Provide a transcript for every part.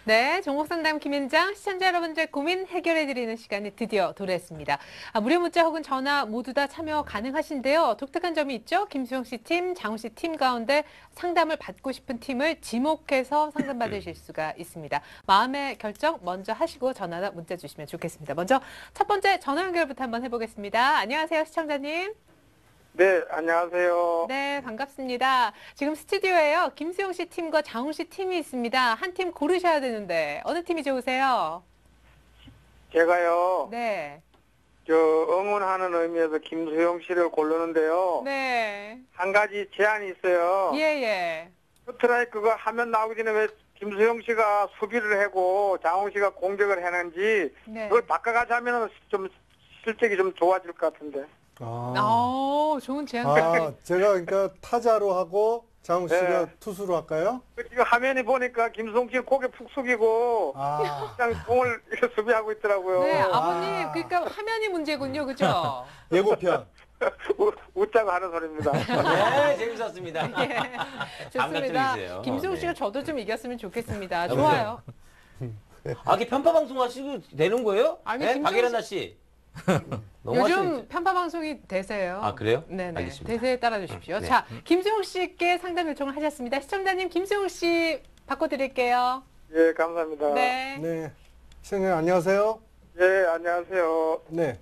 네, 종목상담 김현장 시청자 여러분들의 고민 해결해드리는 시간이 드디어 도래했습니다. 무료 문자 혹은 전화 모두 다 참여 가능하신데요. 독특한 점이 있죠. 김수영 씨 팀, 장훈 씨 팀 가운데 상담을 받고 싶은 팀을 지목해서 상담받으실 수가 있습니다. 마음의 결정 먼저 하시고 전화나 문자 주시면 좋겠습니다. 먼저 첫 번째 전화 연결부터 한번 해보겠습니다. 안녕하세요, 시청자님. 네, 안녕하세요. 네, 반갑습니다. 지금 스튜디오에요. 김수영 씨 팀과 장훈 씨 팀이 있습니다. 한 팀 고르셔야 되는데 어느 팀이 좋으세요? 제가요, 네. 응원하는 의미에서 김수영 씨를 고르는데요. 네. 한 가지 제안이 있어요. 예, 예. 스트라이크가 화면 나오기 전에 왜 김수영 씨가 수비를 하고 장훈 씨가 공격을 했는지 네. 그걸 바꿔가자면 좀 실적이 좀 좋아질 것 같은데. 좋은 제안. 제가 그러니까 타자로 하고 장훈 씨가 네. 투수로 할까요? 지금 화면이 보니까 김수영 씨는 고개 푹 숙이고 그냥 공을 이렇게 수비하고 있더라고요. 네, 아버님. 그러니까 화면이 문제군요. 그죠? 예고편. 웃자고 하는 소리입니다. 네, 재밌었습니다. 예. 좋습니다. 감각적이세요. 김수영 씨가 네. 저도 좀 이겼으면 좋겠습니다. 좋아요. 이게 편파 방송 하시고 되는 거예요? 아니, 네? 김정은 박예란나 씨. 너무 요즘 하시는지. 편파 방송이 대세예요. 아, 그래요? 네네. 알겠습니다. 대세에 따라 주십시오. 네. 자, 김수용 씨께 상담 요청을 하셨습니다. 시청자님 김수용 씨 바꿔드릴게요. 예, 감사합니다. 네. 네. 시청자 안녕하세요. 예, 안녕하세요. 네.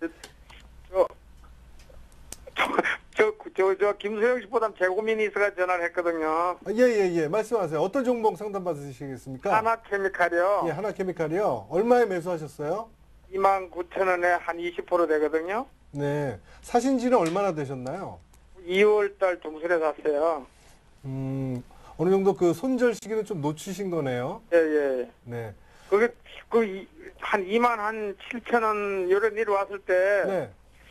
김수영 씨보다 제 고민이 있어가 전화를 했거든요. 예. 말씀하세요. 어떤 종목 상담 받으시겠습니까? 하나케미칼이요. 예, 하나케미칼이요. 얼마에 매수하셨어요? 29,000원에 한 20% 되거든요. 네. 사신 지는 얼마나 되셨나요? 2월 달 중순에 샀어요. 어느 정도 그 손절 시기는 좀 놓치신 거네요. 예. 네. 그게, 한 27,000원, 이런 일이 왔을 때, 네.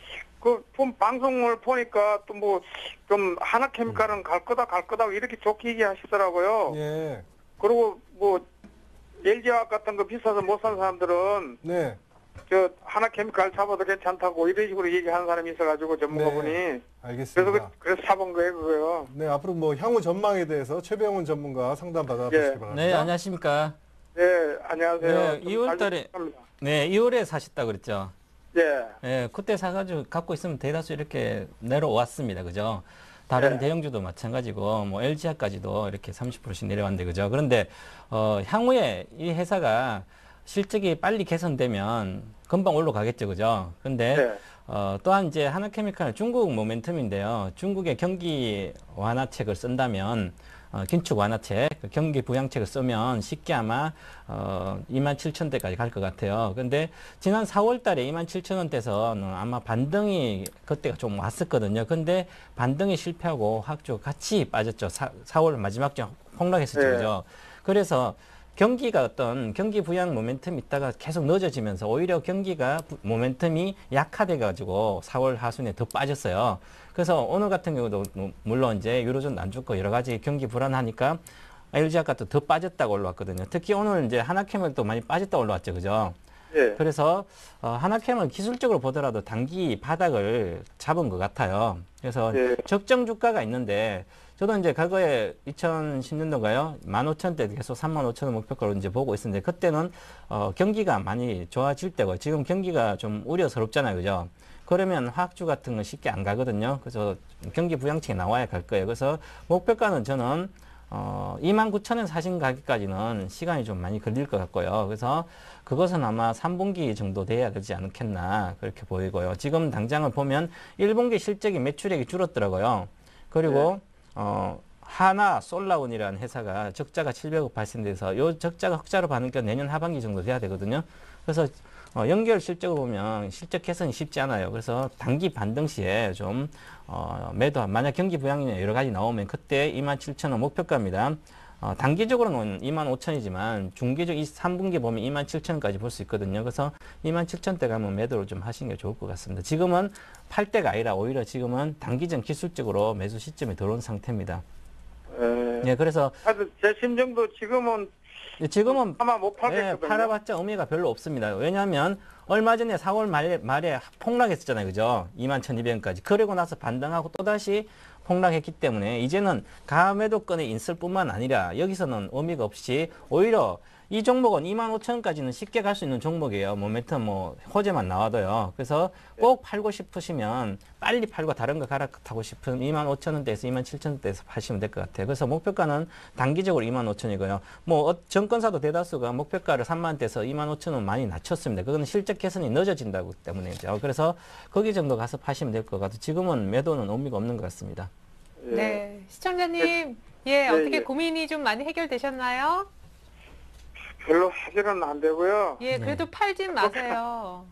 좀 방송을 보니까 또 좀 하나케미칼은 갈 거다 이렇게 좋게 얘기하시더라고요. 예. 그리고 LG화학 같은 거 비싸서 못 산 사람들은 네. 하나케미칼 사봐도 괜찮다고 이런 식으로 얘기하는 사람이 있어가지고 전문가분이. 네. 알겠습니다. 그래서 사본 거예요, 그거요. 네, 앞으로 향후 전망에 대해서 최병훈 전문가 상담 받아보시기 예. 바랍니다. 네, 안녕하십니까. 네, 안녕하세요. 네, 2월 달에, 네, 2월에 사셨다 그랬죠. 예. 네, 그때 사가지고 갖고 있으면 대다수 이렇게 내려왔습니다. 그죠? 다른 네. 대형주도 마찬가지고, LG화까지도 이렇게 30%씩 내려왔는데, 그죠? 그런데, 향후에 이 회사가 실적이 빨리 개선되면 금방 올라가겠죠. 그죠? 근데, 네. 또한 이제 하나케미칼 중국 모멘텀인데요. 중국의 경기 완화책을 쓴다면, 긴축 완화책, 경기 부양책을 쓰면 쉽게 아마 27,000대까지 갈 것 같아요. 근데 지난 4월 달에 27,000원대에서는 아마 반등이 그때가 좀 왔었거든요. 근데 반등이 실패하고 화학주 같이 빠졌죠. 4월 마지막 주 폭락했었죠. 네. 그죠? 그래서 경기가 어떤 경기 부양 모멘텀이 있다가 계속 늦어지면서 오히려 경기가 모멘텀이 약화돼 가지고 4월 하순에 더 빠졌어요. 그래서 오늘 같은 경우도 물론 이제 유로존 안 좋고 여러 가지 경기 불안하니까 LG화학도 더 빠졌다고 올라왔거든요. 특히 오늘 이제 하나케미칼도 많이 빠졌다 올라왔죠. 그죠? 예. 그래서 하나케미칼 기술적으로 보더라도 단기 바닥을 잡은 것 같아요. 그래서 예. 적정 주가가 있는데 저도 이제 과거에 2010년도가요, 15,000대 계속 35,000원 목표가로 이제 보고 있었는데 그때는 경기가 많이 좋아질 때고 지금 경기가 좀 우려스럽잖아요, 그죠? 그러면 화학주 같은 건 쉽게 안 가거든요. 그래서 경기 부양책이 나와야 갈 거예요. 그래서 목표가는 저는 29,000원 사신 가격까지는 시간이 좀 많이 걸릴 것 같고요. 그래서 그것은 아마 3분기 정도 돼야 되지 않겠나 그렇게 보이고요. 지금 당장을 보면 1분기 실적이 매출액이 줄었더라고요. 그리고 하나 솔라운이라는 회사가 적자가 700억 발생돼서 이 적자가 흑자로 반응가 내년 하반기 정도 돼야 되거든요. 그래서 연결 실적을 보면 실적 개선이 쉽지 않아요. 그래서 단기 반등 시에 좀 매도, 만약 경기 부양이나 여러 가지 나오면 그때 27,000원 목표가입니다. 단기적으로는 25,000이지만 중기적 3분기 보면 27,000까지 볼 수 있거든요. 그래서 27,000대 가면 매도를 좀 하시는 게 좋을 것 같습니다. 지금은 팔 때가 아니라 오히려 지금은 단기적 기술적으로 매수 시점이 들어온 상태입니다. 네, 그래서 하여튼 제 심정도 지금은 아마 못 팔겠거든요. 팔아봤자 의미가 별로 없습니다. 왜냐하면 얼마 전에 4월 말에 폭락했었잖아요. 그죠? 21,200원까지. 그러고 나서 반등하고 또다시 폭락했기 때문에 이제는 가매도권의 인설 뿐만 아니라 여기서는 의미가 없이 오히려 이 종목은 25,000원까지는 쉽게 갈 수 있는 종목이에요. 모멘텀 뭐 호재만 나와도요. 그래서 꼭 팔고 싶으시면 빨리 팔고 다른 거 갈아타고 싶으면 25,000원대에서 27,000원대에서 파시면 될 것 같아요. 그래서 목표가는 단기적으로 25,000원이고요. 뭐 증권사도 대다수가 목표가를 30,000원대에서 25,000원 많이 낮췄습니다. 그거는 실적 개선이 늦어진다고 때문이죠. 그래서 거기 정도 가서 파시면 될 것 같아요. 지금은 매도는 의미가 없는 것 같습니다. 예. 네, 시청자님, 예, 어떻게 예. 고민이 좀 많이 해결되셨나요? 별로 해결은 안 되고요. 예, 그래도 팔진 마세요.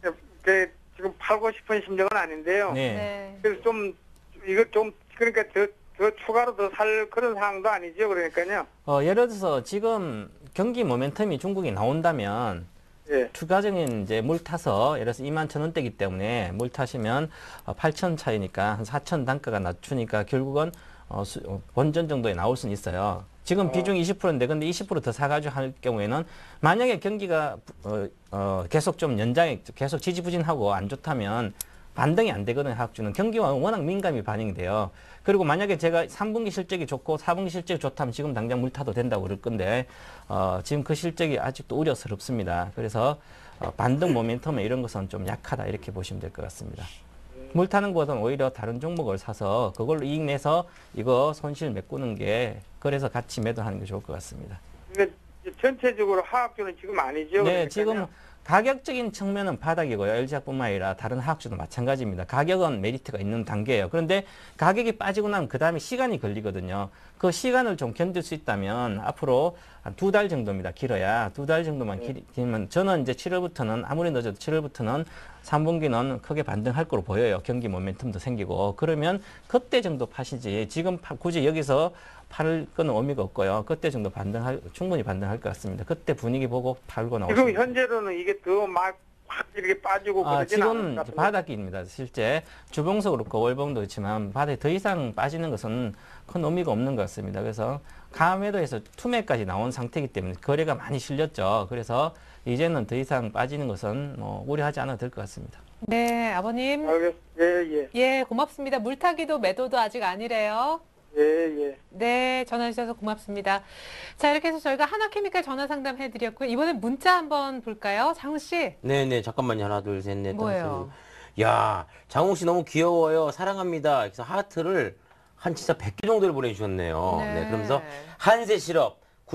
지금 팔고 싶은 심정은 아닌데요. 네. 네. 그래서 좀 이거 좀 그러니까 더 추가로 더 살 그런 상황도 아니죠. 그러니까요. 예를 들어서 지금 경기 모멘텀이 중국이 나온다면 예. 추가적인 이제 물 타서 예를 들어서 21,000원대이기 때문에 물 타시면 8,000 차이니까 한 4,000 단가가 낮추니까 결국은 본전 정도에 나올 수는 있어요. 지금 비중 20%인데 근데 20% 더 사가지고 할 경우에는 만약에 경기가 계속 좀 연장에 계속 지지부진하고 안 좋다면 반등이 안 되거든요. 하락주는 경기와 워낙 민감히 반영이 돼요. 그리고 만약에 제가 3분기 실적이 좋고 4분기 실적이 좋다면 지금 당장 물 타도 된다고 그럴 건데 지금 그 실적이 아직도 우려스럽습니다. 그래서 반등 모멘텀에 이런 것은 좀 약하다 이렇게 보시면 될 것 같습니다. 물 타는 것보다는 오히려 다른 종목을 사서 그걸로 이익 내서 이거 손실 메꾸는 게 그래서 같이 매도하는 게 좋을 것 같습니다. 근데 전체적으로 하락주는 지금 아니죠. 네, 그러니까요. 지금 가격적인 측면은 바닥이고요. LG화뿐만 아니라 다른 하락주도 마찬가지입니다. 가격은 메리트가 있는 단계예요. 그런데 가격이 빠지고 나면 그 다음에 시간이 걸리거든요. 그 시간을 좀 견딜 수 있다면 앞으로 한 2달 정도입니다. 길어야 2달 정도만 길면 저는 이제 7월부터는 아무리 늦어도 7월부터는 3분기는 크게 반등할 거로 보여요. 경기 모멘텀도 생기고 그러면 그때 정도 파시지 지금 굳이 여기서 팔 거는 의미가 없고요. 그때 정도 충분히 반등할 것 같습니다. 그때 분위기 보고 팔고 나오시면 지금 현재로는 이게 더 막 확 이렇게 빠지고 그러진 않은 지금 것 같은데. 바닥입니다. 실제 주봉도 그렇고 월봉도 그렇지만 바닥에 더 이상 빠지는 것은 큰 의미가 없는 것 같습니다. 그래서 가매도에서 투매까지 나온 상태이기 때문에 거래가 많이 실렸죠. 그래서 이제는 더 이상 빠지는 것은 뭐 우려하지 않아도 될 것 같습니다. 네, 아버님. 예. 예, 고맙습니다. 물타기도 매도도 아직 아니래요. 예. 네, 전화 주셔서 고맙습니다. 자, 이렇게 해서 저희가 하나케미칼 전화 상담 해드렸고요. 이번엔 문자 한번 볼까요? 장우 씨. 네네, 잠깐만요. 하나, 둘, 셋, 넷, 뭐예요? 다섯. 야, 장욱 씨 너무 귀여워요. 사랑합니다. 그래서 하트를 한 진짜 100개 정도를 보내주셨네요. 네, 그러면서 한세 시럽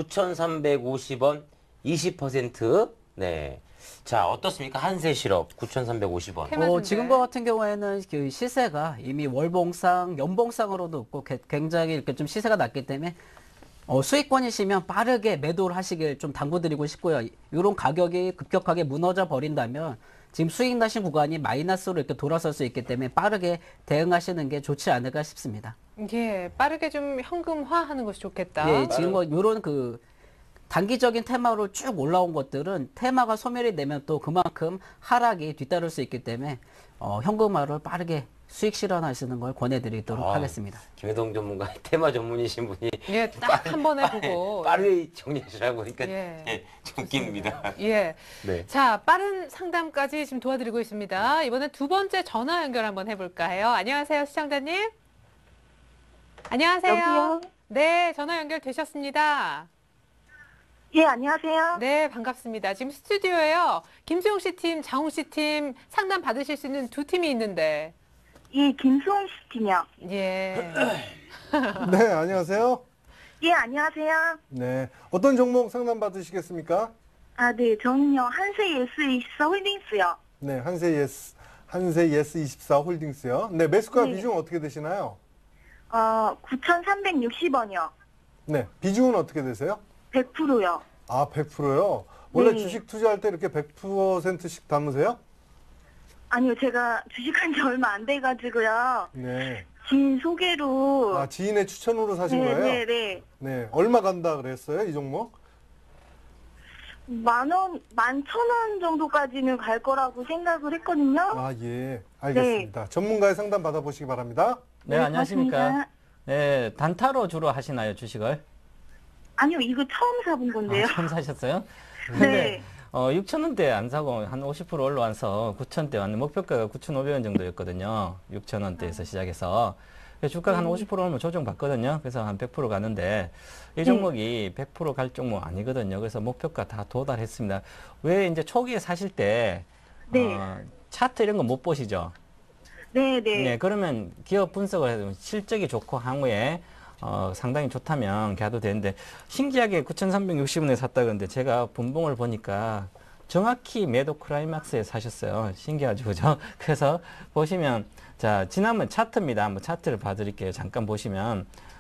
9,350원 20%. 네. 자, 어떻습니까? 한세 시럽 9,350원. 테마주인데. 지금과 같은 경우에는 그 시세가 이미 월봉상, 연봉상으로도 없고 굉장히 이렇게 좀 시세가 낮기 때문에 수익권이시면 빠르게 매도를 하시길 좀 당부드리고 싶고요. 이런 가격이 급격하게 무너져 버린다면 지금 수익 나신 구간이 마이너스로 이렇게 돌아설 수 있기 때문에 빠르게 대응하시는 게 좋지 않을까 싶습니다. 예, 빠르게 좀 현금화하는 것이 좋겠다. 예, 지금 뭐 이런 그 단기적인 테마로 쭉 올라온 것들은 테마가 소멸이 되면 또 그만큼 하락이 뒤따를 수 있기 때문에 현금화를 빠르게 수익 실현하시는 걸 권해드리도록 하겠습니다. 김혜동 전문가 테마 전문이신 분이 예, 딱 한 번에 보고. 빠르게 정리하시라고 하니까 예. 좀 웃깁니다. 예. 네. 자, 빠른 상담까지 지금 도와드리고 있습니다. 이번엔 두 번째 전화 연결 한번 해볼까 해요. 안녕하세요, 시청자님. 안녕하세요. 여보세요? 네, 전화 연결되셨습니다. 예, 안녕하세요. 네, 반갑습니다. 지금 스튜디오에요. 김수용 씨 팀, 장우 씨 팀 상담 받으실 수 있는 두 팀이 있는데. 예, 김수홍 씨 팀이요. 예. 네, 안녕하세요. 예, 안녕하세요. 네, 어떤 종목 상담 받으시겠습니까? 아, 네, 저는요, 한세 예스24 홀딩스요. 네, 한세 예스 24 홀딩스요. 네, 매수가 네. 비중 어떻게 되시나요? 9,360원이요. 네, 비중은 어떻게 되세요? 100%요. 아, 100%요? 원래 네. 주식 투자할 때 이렇게 100%씩 담으세요? 아니요, 제가 주식한 지 얼마 안 돼가지고요. 네. 지인 소개로. 아, 지인의 추천으로 사신 네, 거예요? 네. 네, 얼마 간다 그랬어요, 이 종목? 10,000원, 11,000원 정도까지는 갈 거라고 생각을 했거든요. 아, 예. 알겠습니다. 전문가의 상담 받아보시기 바랍니다. 네, 안녕하십니까. 고맙습니다. 네, 단타로 주로 하시나요, 주식을? 아니요, 이거 처음 사본 건데요. 처음 사셨어요? 네. 6,000원대 안 사고 한 50% 올라와서 9,000대 왔는데 목표가가 9,500원 정도였거든요. 6,000원대에서 시작해서. 그래서 주가가 한 50% 오면 조정받거든요. 그래서 한 100% 가는데 이 종목이 100% 갈 종목 아니거든요. 그래서 목표가 다 도달했습니다. 왜 이제 초기에 사실 때 네. 차트 이런 거 못 보시죠? 네, 네. 네, 그러면 기업 분석을 해도 실적이 좋고 향후에 상당히 좋다면 가도 되는데 신기하게 9,360원에 샀다 그러는데 제가 분봉을 보니까 정확히 매도 클라이막스에 사셨어요. 신기하죠, 그죠? 그래서 보시면 자 지난번 차트입니다. 한번 차트를 봐드릴게요. 잠깐 보시면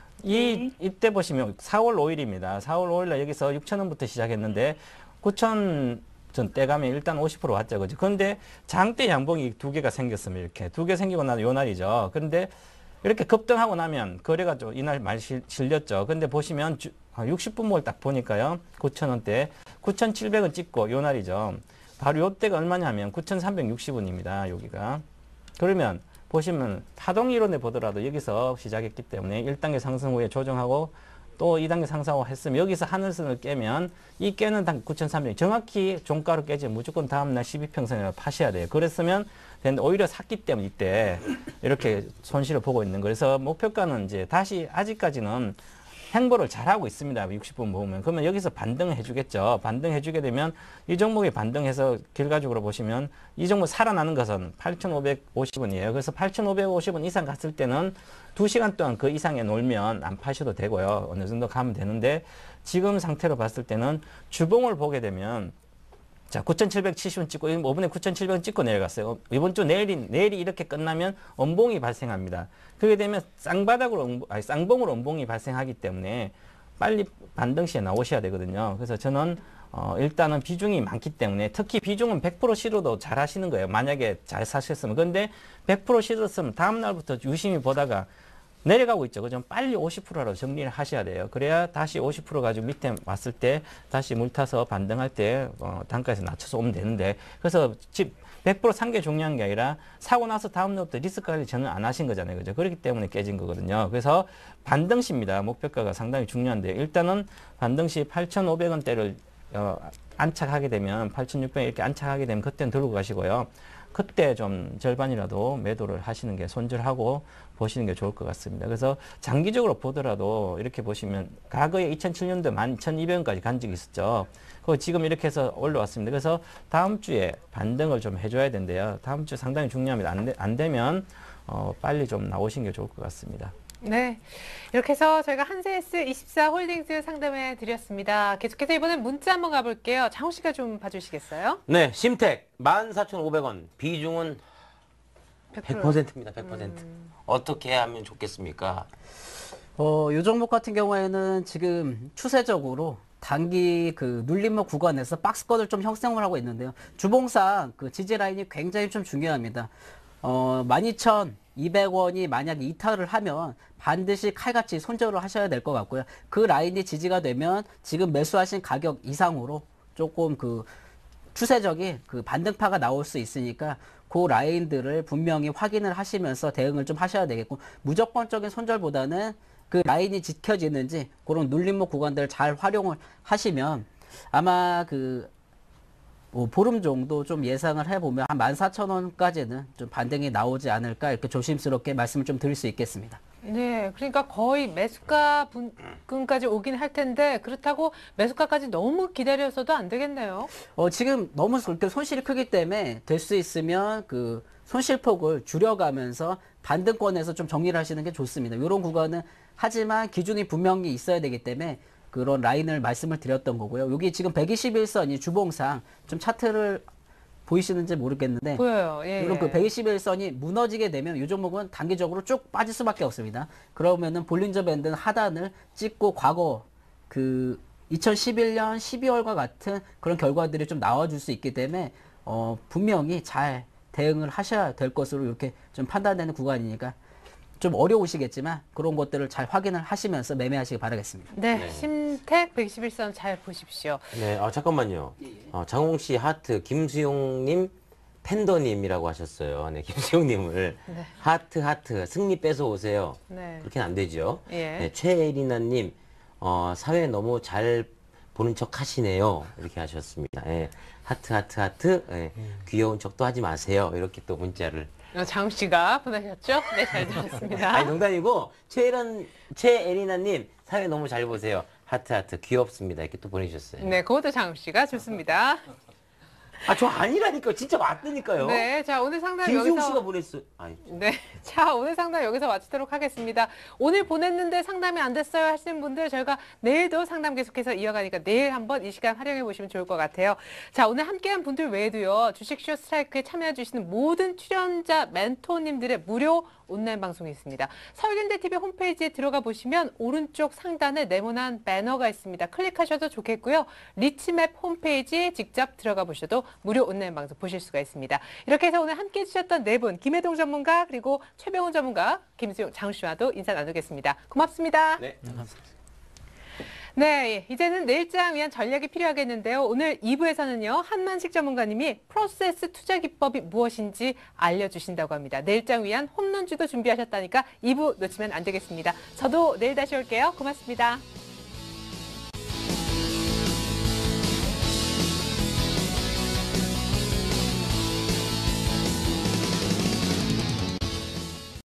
이때 보시면 4월 5일입니다. 4월 5일날 여기서 6,000원부터 시작했는데 9,000 전 떼가면 일단 50% 왔죠, 그죠? 그런데 장대 양봉이 두 개가 생겼습니다. 이렇게 두 개 생기고 나면 요 날이죠. 그런데 이렇게 급등하고 나면 거래가 좀 이날 많이 실렸죠. 근데 보시면 60분목을 딱 보니까요. 9,000원대 9,700원 찍고 요 날이죠. 바로 요 때가 얼마냐면 9,360원입니다. 여기가. 그러면 보시면 파동 이론에 보더라도 여기서 시작했기 때문에 1단계 상승 후에 조정하고 또 2단계 상승하고 했으면 여기서 하늘선을 깨면 이 깨는 단 9,300원 정확히 종가로 깨지 무조건 다음날 12평선을 파셔야 돼요. 그랬으면 되는데 오히려 샀기 때문에 이때 이렇게 손실을 보고 있는 거예요. 그래서 목표가는 이제 다시 아직까지는 행보를 잘하고 있습니다. 60분 보면. 그러면 여기서 반등을 해주겠죠. 반등해주게 되면 이 종목이 반등해서 결과적으로 보시면 이 종목 살아나는 것은 8,550원이에요. 그래서 8,550원 이상 갔을 때는 2시간 동안 그 이상에 놀면 안 파셔도 되고요. 어느 정도 가면 되는데 지금 상태로 봤을 때는 주봉을 보게 되면 자, 9,770원 찍고, 5분에 9,700원 찍고 내려갔어요. 이번 주 내일이 이렇게 끝나면 원봉이 발생합니다. 그렇게 되면 쌍봉으로 원봉이 발생하기 때문에 빨리 반등 시에 나오셔야 되거든요. 그래서 저는, 일단은 비중이 많기 때문에 특히 비중은 100% 실어도 잘 하시는 거예요. 만약에 잘 사셨으면. 그런데 100% 실었으면 다음날부터 유심히 보다가 내려가고 있죠. 그죠? 빨리 50%로 정리를 하셔야 돼요. 그래야 다시 50% 가지고 밑에 왔을 때 다시 물 타서 반등할 때 단가에서 낮춰서 오면 되는데 그래서 100% 산 게 중요한 게 아니라 사고 나서 다음 날부터 리스크 관리 전혀 안 하신 거잖아요. 그죠? 그렇기 때문에 깨진 거거든요. 그래서 반등시입니다. 목표가가 상당히 중요한데 일단은 반등시 8,500원대를 안착하게 되면 8,600원 이렇게 안착하게 되면 그때는 들고 가시고요. 그때 좀 절반이라도 매도를 하시는 게 손절하고 보시는 게 좋을 것 같습니다. 그래서 장기적으로 보더라도 이렇게 보시면 과거에 2007년도 11,200원까지 간 적이 있었죠. 그거 지금 이렇게 해서 올라왔습니다. 그래서 다음 주에 반등을 좀 해줘야 된대요. 다음 주 상당히 중요합니다. 안 되면 빨리 좀 나오시는 게 좋을 것 같습니다. 네. 이렇게 해서 저희가 한세스24 홀딩스 상담해 드렸습니다. 계속해서 이번엔 문자 한번 가볼게요. 장호 씨가 좀 봐주시겠어요? 네, 심택 14,500원. 비중은 100%입니다. 100%. 어떻게 하면 좋겠습니까? 요 종목 같은 경우에는 지금 추세적으로 단기 그 눌림목 구간에서 박스권을 좀 형성을 하고 있는데요. 주봉상 그 지지 라인이 굉장히 좀 중요합니다. 12,200원이 만약에 이탈을 하면 반드시 칼같이 손절을 하셔야 될 것 같고요. 그 라인이 지지가 되면 지금 매수하신 가격 이상으로 조금 그 추세적인 그 반등파가 나올 수 있으니까 그 라인들을 분명히 확인을 하시면서 대응을 좀 하셔야 되겠고 무조건적인 손절보다는 그 라인이 지켜지는지 그런 눌림목 구간들을 잘 활용을 하시면 아마 그 보름 정도 좀 예상을 해보면 한 14,000원까지는 좀 반등이 나오지 않을까 이렇게 조심스럽게 말씀을 좀 드릴 수 있겠습니다. 네, 그러니까 거의 매수가 분권까지 오긴 할 텐데 그렇다고 매수가까지 너무 기다려서도 안 되겠네요. 지금 너무 그렇게 손실이 크기 때문에 될 수 있으면 그 손실폭을 줄여가면서 반등권에서 좀 정리를 하시는 게 좋습니다. 이런 구간은 하지만 기준이 분명히 있어야 되기 때문에 그런 라인을 말씀을 드렸던 거고요. 여기 지금 121선이 주봉상 좀 차트를 보이시는지 모르겠는데 보여요. 예. 이런 그 121선이 무너지게 되면 이 종목은 단기적으로 쭉 빠질 수밖에 없습니다. 그러면은 볼린저 밴드는 하단을 찍고 과거 그 2011년 12월과 같은 그런 결과들이 좀 나와줄 수 있기 때문에 분명히 잘 대응을 하셔야 될 것으로 이렇게 좀 판단되는 구간이니까 좀 어려우시겠지만 그런 것들을 잘 확인을 하시면서 매매하시기 바라겠습니다. 네, 네. 심택 121선 잘 보십시오. 네, 잠깐만요. 장홍 씨 하트, 김수용님 팬더님이라고 하셨어요. 네, 김수용님을 네. 하트 승리 뺏어 오세요. 네. 그렇게는 안 되죠. 예. 네, 최애리나님 사회 너무 잘 보는 척 하시네요. 이렇게 하셨습니다. 예. 하트, 하트, 하트. 예. 귀여운 척도 하지 마세요. 이렇게 또 문자를. 장욱 씨가 보내셨죠? 네, 잘 들었습니다. 아니, 농담이고, 최애리나님, 사회 너무 잘 보세요. 하트, 하트. 귀엽습니다. 이렇게 또 보내주셨어요. 네, 그것도 장욱 씨가 좋습니다. 아, 저 아니라니까요. 진짜 맞다니까요. 네, 자, 오늘 상담 김수용 여기서. 씨가 보냈어요. 아니, 네. 자, 오늘 상담 여기서 마치도록 하겠습니다. 오늘 보냈는데 상담이 안 됐어요 하시는 분들 저희가 내일도 상담 계속해서 이어가니까 내일 한번 이 시간 활용해 보시면 좋을 것 같아요. 자, 오늘 함께한 분들 외에도요. 주식쇼 스트라이크에 참여해 주시는 모든 출연자 멘토님들의 무료 온라인 방송이 있습니다. 서울경제TV 홈페이지에 들어가 보시면 오른쪽 상단에 네모난 배너가 있습니다. 클릭하셔도 좋겠고요. 리치맵 홈페이지 직접 들어가 보셔도 무료 온라인 방송 보실 수가 있습니다. 이렇게 해서 오늘 함께해 주셨던 네 분, 김혜동 전문가 그리고 최병훈 전문가, 김수용, 장우 씨와도 인사 나누겠습니다. 고맙습니다. 네. 네, 이제는 내일장 위한 전략이 필요하겠는데요. 오늘 2부에서는요. 한만식 전문가님이 프로세스 투자 기법이 무엇인지 알려주신다고 합니다. 내일장 위한 홈런주도 준비하셨다니까 2부 놓치면 안 되겠습니다. 저도 내일 다시 올게요. 고맙습니다.